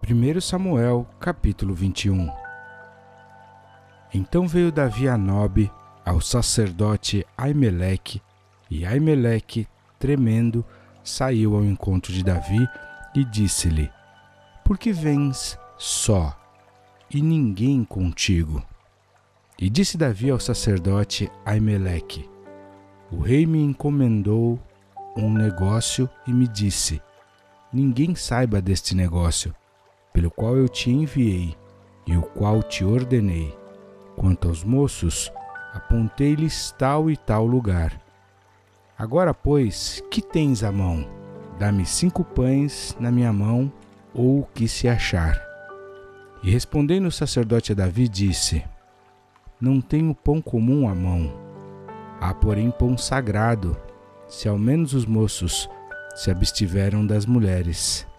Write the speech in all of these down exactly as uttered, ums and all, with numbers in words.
primeiro Samuel, capítulo vinte e um. Então veio Davi a Nobe, ao sacerdote Aimeleque, e Aimeleque, tremendo, saiu ao encontro de Davi e disse-lhe: Por que vens só, e ninguém contigo? E disse Davi ao sacerdote Aimeleque: O rei me encomendou um negócio e me disse: Ninguém saiba deste negócio, pelo qual eu te enviei e o qual te ordenei. Quanto aos moços, apontei-lhes tal e tal lugar. Agora, pois, que tens à mão? Dá-me cinco pães na minha mão, ou o que se achar. E respondendo o sacerdote a Davi, disse: Não tenho pão comum à mão. Há, porém, pão sagrado, se ao menos os moços se abstiveram das mulheres.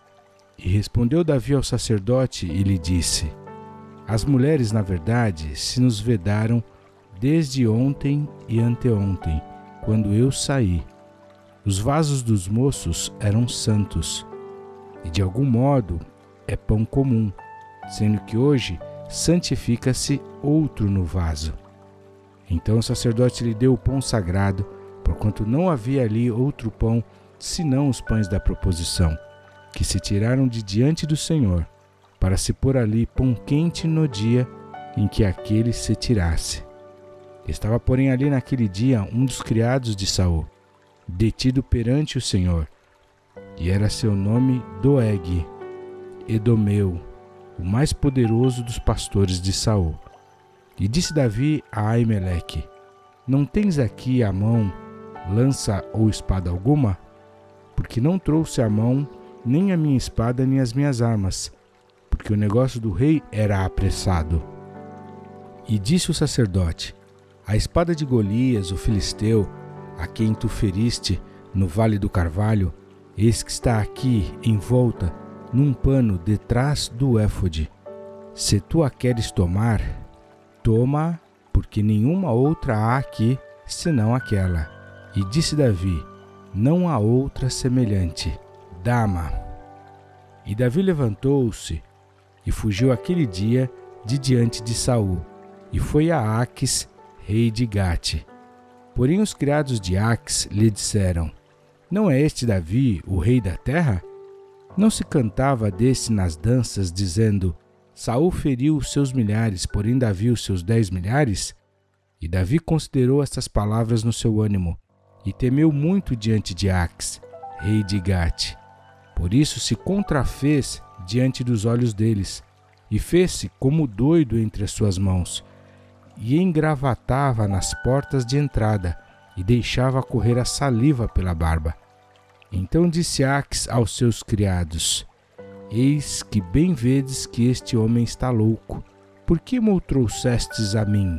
E respondeu Davi ao sacerdote e lhe disse: As mulheres, na verdade, se nos vedaram desde ontem e anteontem, quando eu saí. Os vasos dos moços eram santos, e de algum modo é pão comum, sendo que hoje santifica-se outro no vaso. Então o sacerdote lhe deu o pão sagrado, porquanto não havia ali outro pão, senão os pães da proposição, que se tiraram de diante do Senhor, para se pôr ali pão quente no dia em que aquele se tirasse. Estava, porém, ali naquele dia um dos criados de Saul, detido perante o Senhor, e era seu nome Doeg, Edomeu, o mais poderoso dos pastores de Saul. E disse Davi a Aimeleque: Não tens aqui à mão lança ou espada alguma? Porque não trouxe à mão nem a minha espada nem as minhas armas, porque o negócio do rei era apressado. E disse o sacerdote: A espada de Golias, o filisteu, a quem tu feriste no vale do Carvalho, eis que está aqui envolta num pano detrás do éfode. Se tu a queres tomar, toma, porque nenhuma outra há aqui senão aquela. E disse Davi: Não há outra semelhante, dá-ma. E Davi levantou-se e fugiu aquele dia de diante de Saul, e foi a Aques, rei de Gate. Porém os criados de Aques lhe disseram: Não é este Davi, o rei da terra? Não se cantava desse nas danças, dizendo: Saul feriu os seus milhares, porém Davi os seus dez milhares? E Davi considerou estas palavras no seu ânimo, e temeu muito diante de Aques, rei de Gate. Por isso se contrafez diante dos olhos deles, e fez-se como doido entre as suas mãos, e engravatava nas portas de entrada, e deixava correr a saliva pela barba. Então disse Aques aos seus criados: Eis que bem vedes que este homem está louco. Por que me o trouxestes a mim?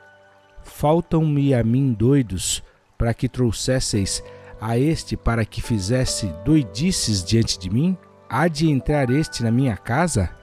Faltam-me a mim doidos, para que trouxesseis a este para que fizesse doidices diante de mim? Há de entrar este na minha casa?